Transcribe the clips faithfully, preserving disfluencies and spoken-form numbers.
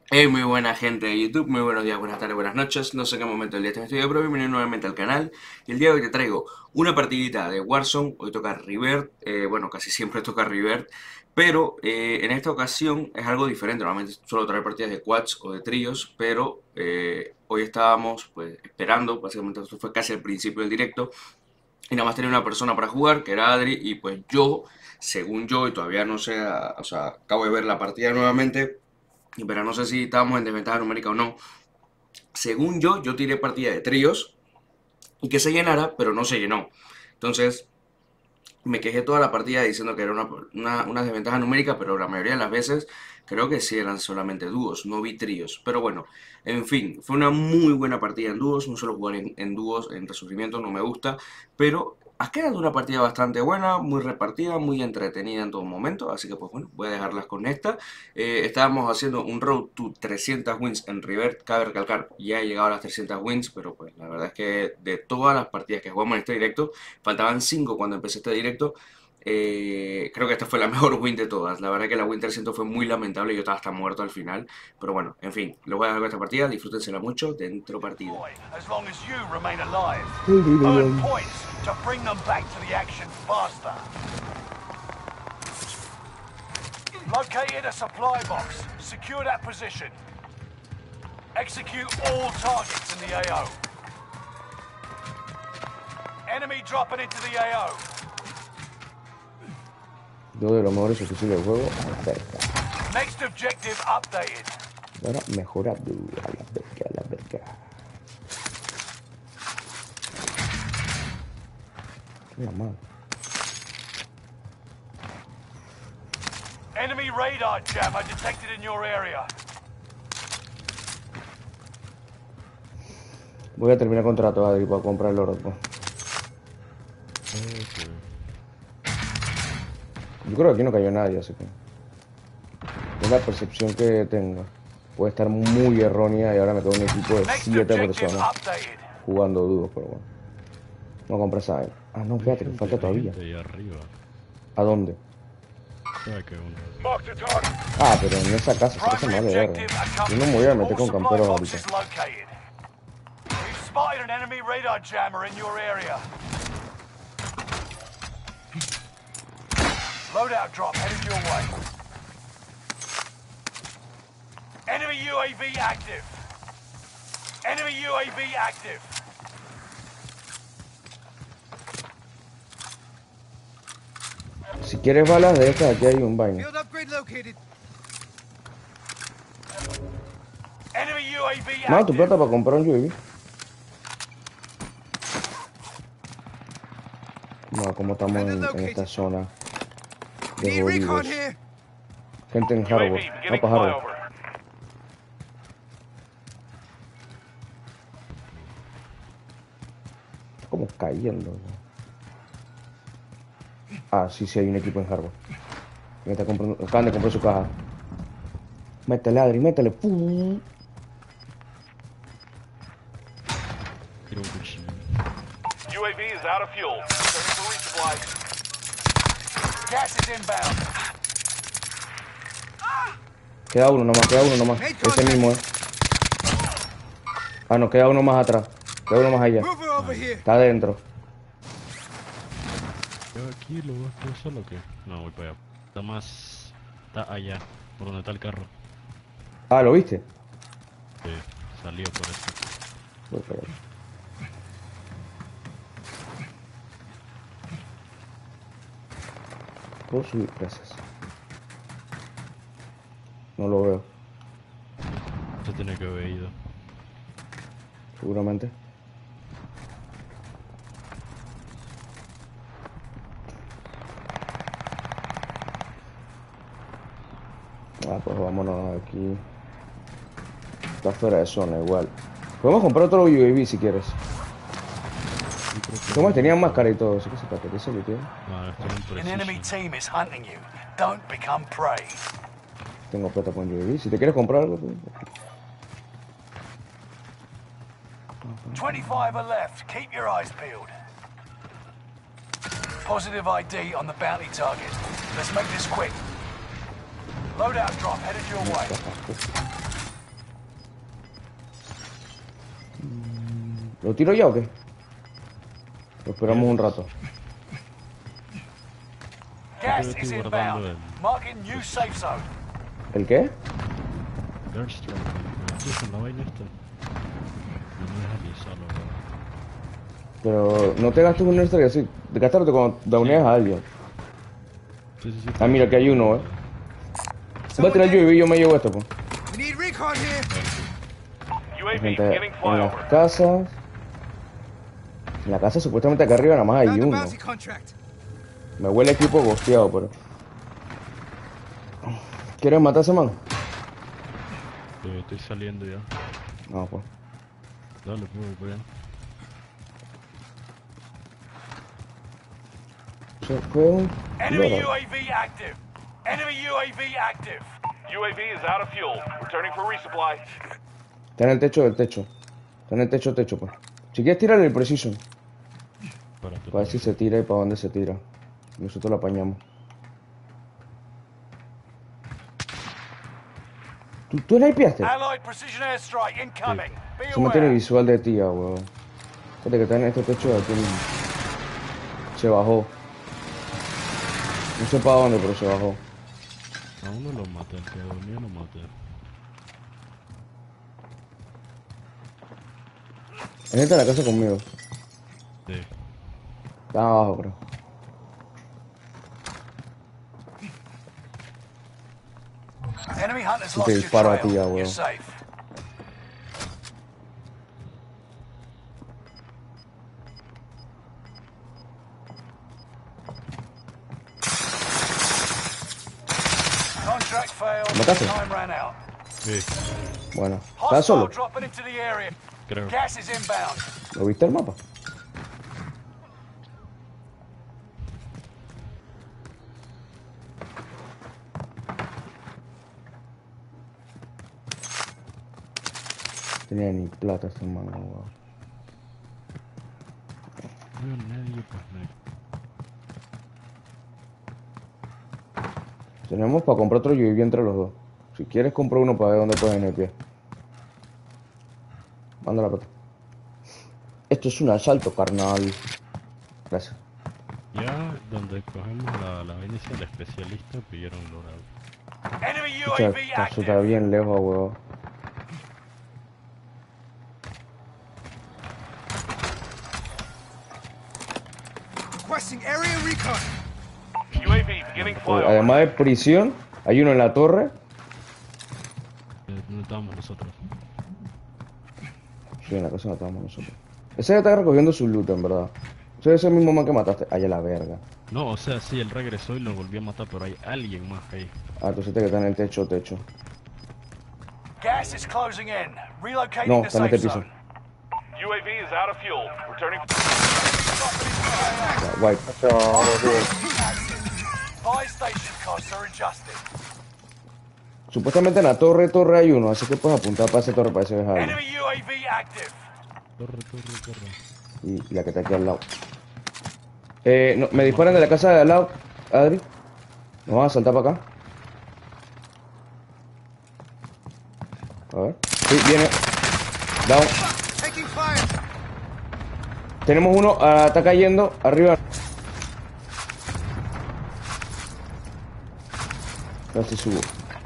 Hey, muy buena gente de YouTube, muy buenos días, buenas tardes, buenas noches. No sé en qué momento del día te estoy, pero bienvenido nuevamente al canal. Y el día de hoy te traigo una partidita de Warzone. Hoy toca River, eh, bueno, casi siempre toca River, pero eh, en esta ocasión es algo diferente. Normalmente suelo traer partidas de quads o de tríos, pero eh, hoy estábamos pues esperando, básicamente esto fue casi al principio del directo, y nada más tenía una persona para jugar, que era Adri, y pues yo, según yo, y todavía no sé, o sea, acabo de ver la partida nuevamente. Pero no sé si estábamos en desventaja numérica o no. Según yo, yo tiré partida de tríos y que se llenara, pero no se llenó. Entonces, me quejé toda la partida diciendo que era una, una, una desventaja numérica, pero la mayoría de las veces creo que sí eran solamente dúos, no vi tríos. Pero bueno, en fin, fue una muy buena partida en dúos, no suelo jugar en, en dúos, en resurgimiento no me gusta, pero ha quedado una partida bastante buena, muy repartida, muy entretenida en todo momento, así que pues bueno, voy a dejarlas con esta. Eh, estábamos haciendo un road to trescientas wins en River, cabe recalcar, ya he llegado a las trescientas wins, pero pues la verdad es que de todas las partidas que jugamos en este directo, faltaban cinco cuando empecé este directo. Eh, creo que esta fue la mejor win de todas. La verdad que la win trescientos fue muy lamentable. Yo estaba hasta muerto al final. Pero bueno, en fin, les voy a dejar con esta partida. Disfrútensela mucho dentro partida. As long as you remain alive, earn Uy, points to bring them back to the action faster. Located a supply box. Secure that position. Execute all targets in the A O. Enemy dropping into the A O. Dos de los mejores oficiales del juego a la verga. Next objective updated. Ahora mejorado a la verga, a la verga. Qué mamada. Enemy radar jammer detected in your area. Voy a terminar contrato, Adri, para comprar el oro, pues. Yo creo que aquí no cayó nadie, así que... Es la percepción que tengo. Puede estar muy errónea y ahora me quedo un equipo de Next siete objective personas updated. jugando dúos, pero bueno. No compré esa vaina. Ah, no, espérate, que falta todavía. Ahí arriba. ¿A dónde? Sabe que uno. Mark the target. Ah, pero en esa casa se hace Primary mal de verga. objective Yo no me voy a accomplished. meter All con supply camperos ahorita. boxes located. We've spotted an enemy radar jammer in your area. Loadout drop headed your way. Enemy U A V active. Enemy U A V active. Si quieres balas de estas, aquí hay un vaina. Field upgrade located. Enemy U A V Mano, tu active. plata para comprar un U A V. No, como estamos en, en esta zona de Need recon jodidos. here. Gente en Harbor. No para Harbor. Está como cayendo. ¿No? Ah, sí, sí, hay un equipo en Harbor. Me está comprando, acaban de comprar su caja. Métele, Adri, métele. ¡Pum! Quiero un cuchillo. U A V is out of fuel. Ready for resupply. Gas is inbound. Queda uno nomás, queda uno nomás. Ese mismo, eh. Ah, no, queda uno más atrás. Queda uno más allá. Move over here. Está adentro. Yo aquí lo voy a hacer solo que. No, voy para allá. Está más. Está allá, por donde está el carro. Ah, ¿lo viste? Sí, salió por eso. Voy para allá. Puedo subir, gracias. No lo veo, Se tiene que haber ido. seguramente. Ah, pues vámonos aquí. Está fuera de zona igual. Podemos comprar otro U A V si quieres. ¿Cómo tenían máscara y todo? Así que se te dice que tiene. No, esto es un An enemy preciso. team is hunting you. Don't become prey. Tengo plata con U A V. Si te quieres comprar algo, pues... twenty-five are left. Keep your eyes peeled. Positive I D on the bounty target. Let's make this quick. Loadout drop headed your way. ¿Lo tiro ya o qué? Lo esperamos un rato. Gas estoy is guardando inbound. el- Marking new safe zone. ¿El qué? Airstrike, me metí con la vaina esta. No me deja ni solo, weón. Pero no te gastes un extra así. De gastarte cuando dauneas a alguien. Sí, sí, sí. Ah, mira que hay uno, eh. Voy a tirar yo y yo me llevo esto, pues. We need recon here. U A V Gente beginning en las flyover. casas. En la casa supuestamente acá arriba nada más hay Found the uno. bounty contract. Me huele equipo gosteado, pero. ¿Quieres matar a ese man? Eh, estoy saliendo ya. No, pues. Dale, pues, voy para allá. Se fue un. Enemy loro. U A V active. Enemy U A V active. U A V is out of fuel. Returning for resupply. Está en el techo del techo. Está en el techo techo, pues. Si quieres tirarle el precision. Espérate, Para ver si se tira y para dónde se tira. Nosotros lo apañamos. ¿Tú, tú la hipeaste? Allied precision airstrike incoming. Be Se mantiene aware. visual de tía, weón. Fíjate que está en este techo de aquí mismo. Se bajó. No sé para dónde, pero se bajó. A uno lo maté, el que dormía lo maté. Él está en la casa conmigo. Sí. Está abajo, creo. Enemy hunters Te lost your disparo a trail. ti ya, You're weón. safe. Contract failed. ¿Mataste? Time ran out. Sí, Bueno. ¿Estás Hostile solo? dropping into the area. creo. Gas is inbound. ¿Lo viste el mapa? Tenía ni plata este man, weón. No veo nadie, pues nadie. Tenemos para comprar otro U A V entre los dos. Si quieres, compro uno para ver dónde puedes en el pie. Manda la pata. Esto es un asalto, carnal. Gracias. Ya donde cogemos la, la vaina esa del especialista pidieron dorado. Enemy U A Escucha, V está, eso está active. bien lejos, weón. Requesting area recon. U A V beginning flyover. Además de prisión, hay uno en la torre. Eh, ¿Dónde estábamos nosotros? Sí, en la casa no estábamos nosotros. Ese ya está recogiendo su loot, en verdad. Ese es el mismo man que mataste. Ay, a la verga. No, o sea, sí, él regresó y lo volvió a matar, pero hay alguien más ahí. Ah, entonces este que está en el techo, techo. Gas is closing in. Relocating No, the está en safe este piso. zone. U A V is out of fuel. Returning. Ya, wipe. Buy station costs are adjusted. Supuestamente en la torre, torre hay uno, así que puedes apuntar para esa torre para ese dejarlo. Enemy U A V active. Corre, corre, corre. Y, y la que está aquí al lado. Eh, no, me disparan de la casa de al lado, Adri. Nos van a saltar para acá. A ver. Sí, viene. Down. Taking fire. Tenemos uno, ah, está cayendo, arriba. Casi subo.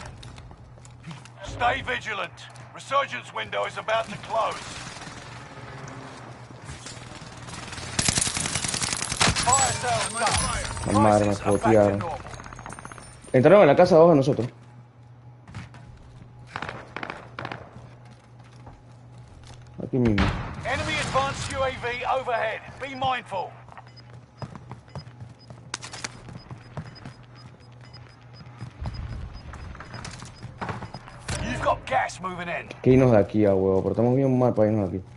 Stay vigilant. Resurgence window is about to close. Fire sales done. La madre, me Prices are back to jotearon. normal. Entraron en la casa de abajo de nosotros. Aquí mismo. Enemy advanced U A V overhead. Be mindful. You've got gas moving in. Que irnos de aquí, a huevo, pero estamos bien mal para irnos de aquí.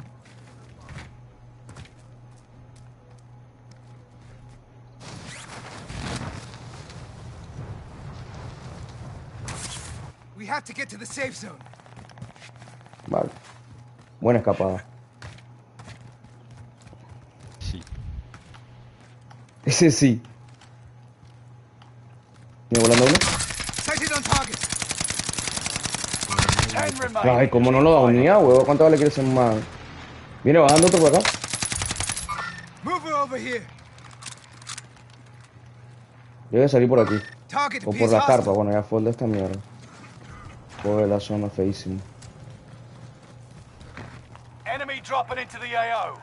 We have to get to the safe zone. Vale. Buena escapada. Sí. Ese sí. ¿Viene volando uno? Sighted on target. Ten remain. Ay, como no lo da unidad, huevo. ¿Cuánto vale que ese man? Viene bajando otro por acá. Move her over here. Debe salir por aquí. Target O por appears la hostile. carpa. Bueno, ya fue el de esta mierda. Joder, la zona feísima. Enemy dropping into the A O.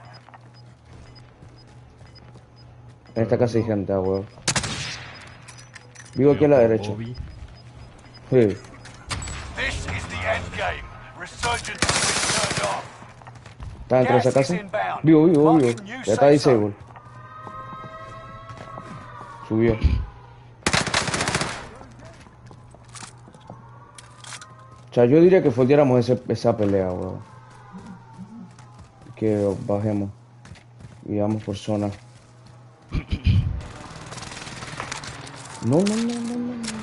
En esta casa hay gente, ah, weón. Vivo aquí a la derecha. Obi. Sí. This is the end game. Resurgence has been turned off. ¿Está dentro de esa Gas casa? is inbound. Vivo, vivo, vivo. Marking new Ya está safe zone. disable. Subió. O sea, yo diría que foldeáramos ese, esa pelea, weón. Que bajemos. Y vamos por zona. No, no, no, no, no, no.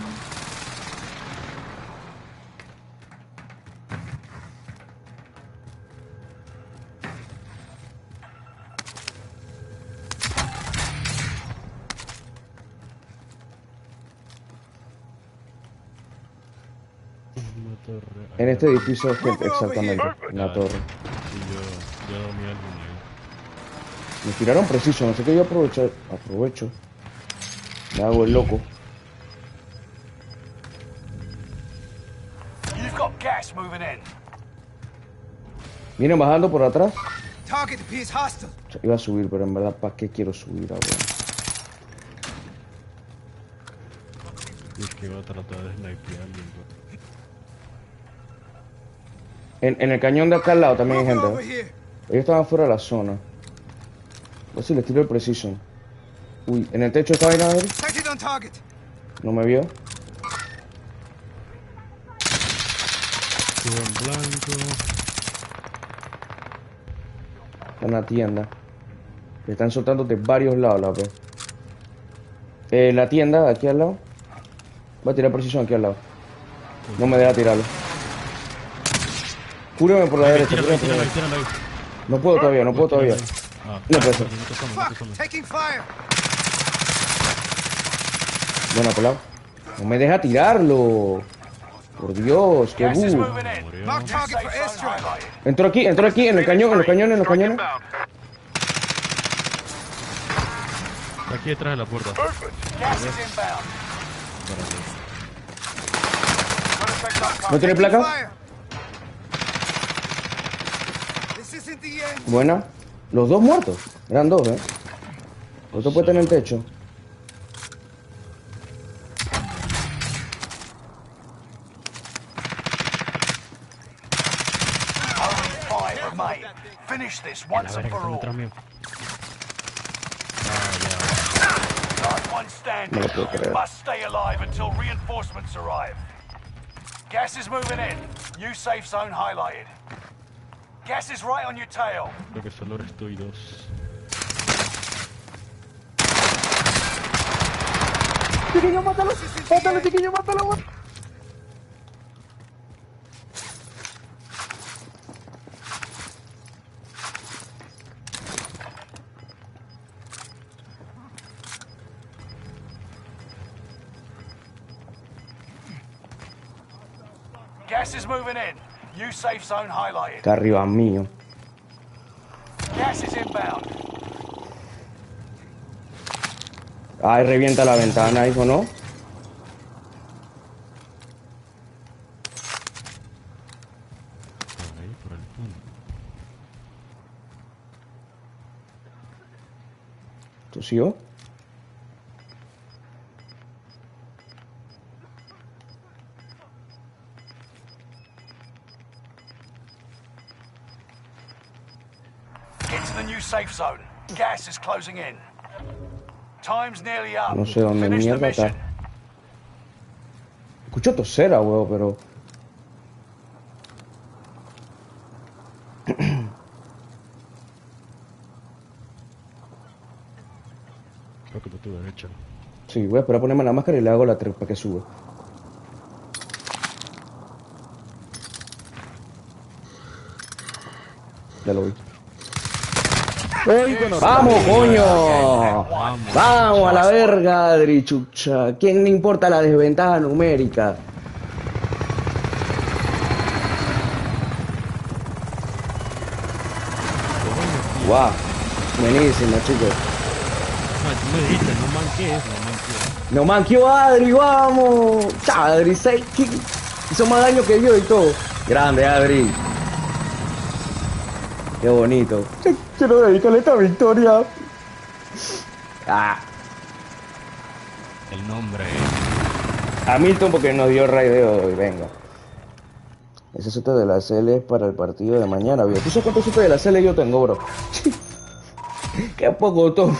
Una torre. En acá. este edificio es gente, exactamente. En la torre. Sí, yo, yo dormí alguien ahí. Me tiraron preciso, no sé qué yo aprovecho. Aprovecho. Me hago el loco. You've got gas moving in. Vienen bajando por atrás. Target appears hostile. O sea, iba a subir, pero en verdad, ¿para qué quiero subir ahora? Y es que iba a tratar de snipear a alguien, bro. En, en el cañón de acá al lado también hay Move her gente. over ¿eh? here. Ellos estaban fuera de la zona. A ver si les tiro el precision. Uy, en el techo esta vaina, Adri. Sighted on target. No me vio. Todo en blanco. Está en la tienda. Le están soltando de varios lados la vez. Eh, la tienda, aquí al lado. Voy a tirar precision aquí al lado. No me deja tirarlo. Cúreme por la derecha, Tíralo cúreme ahí, por la tíralo ahí, derecha. tíralo ahí. No puedo todavía, no puedo todavía. Ah, No puede ser. no te tomes, no te Fuck, tomes. taking fire. Bueno, pelado. No me deja tirarlo. Por Dios, qué Gas is bu. moving in. Murió. Mark New target safe for zone airstrike. highlighted. Entró aquí, entró aquí, en el cañón, en los cañones, en los cañones. Está aquí detrás de la puerta. Gas is inbound. Gotta take that ¿No target. tiene Taking placa? fire. This isn't the end. Buena. Los dos muertos. Eran dos, eh. Otro puede tener el techo. Only five remain. Finish this La once and verga, for están all. detrás mío. Last one standing. No lo puedo You creer. must stay alive until reinforcements arrive. Gas is moving in. New safe zone highlighted. Gas is right on your tail. Creo que solo eres tú y dos. Chiquillo, mátalo. Mátalo, chiquillo, mátalo. Gas is moving in. New safe zone highlighted. Está arriba mío. Gas is inbound. Ay, revienta la ventana, hijo, ¿no? Por ahí, por el fondo. ¿Tú sí o? Get to the new safe zone. Gas is closing in. Time's nearly up. No sé dónde Finish the mierda está. mission. Escucho tosera, huevo, pero... Creo que por tu derecha. Sí, voy a esperar a ponerme la máscara y le hago la tres para que suba. Ya lo vi. ¡Vamos, coño! ¡Vamos a la verga, Adri, chucha! ¿Quién le importa la desventaja numérica? Wow. Buenísimo, chicos. No, tú me dijiste, no manques, no manques. No manqueó Adri, vamos. Chao, Adri, seis kills. Hizo más daño que yo y todo. Grande, Adri. Qué bonito. Quiero dedicarle esta victoria. Ah. El nombre. A Milton porque nos dio raideo hoy, venga. Ese sote de la C L es para el partido de mañana, viejo. ¿Tú sabes cuántos sotes de la C L yo tengo, bro? Qué poco todo.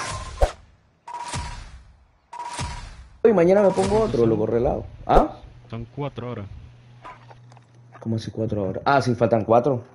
Y mañana me pongo otro, lo correlado. ¿Ah? Son cuatro horas. ¿Cómo así cuatro horas? Ah, sí, faltan cuatro.